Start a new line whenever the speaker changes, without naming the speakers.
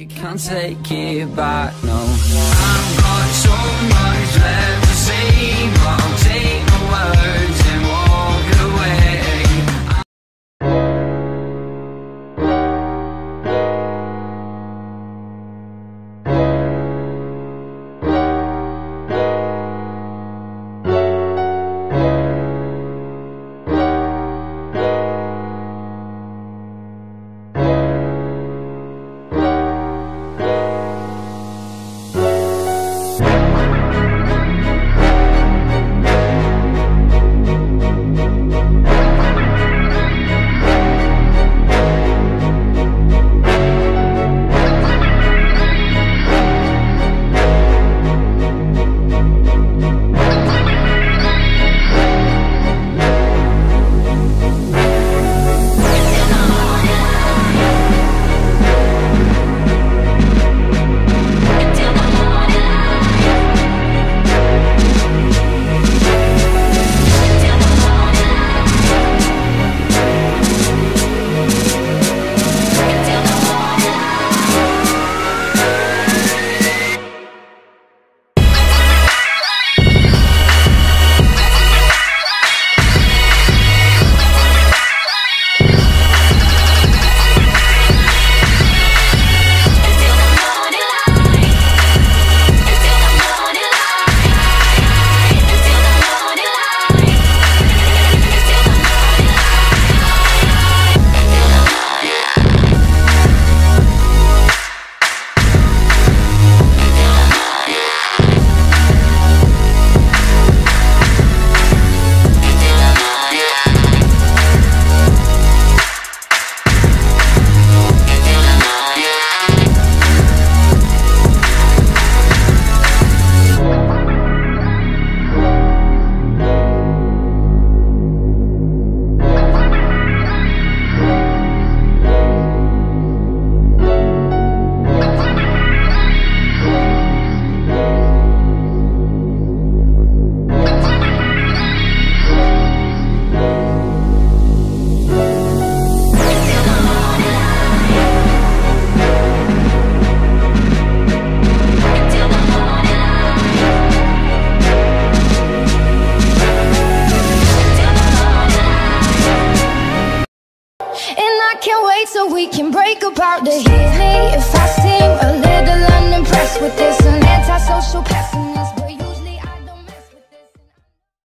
You can't take it back, no. I've got so much left to say, but I'll take my words and walk away.
So we can break apart to hear me if I seem a little unimpressed with this, an antisocial passive.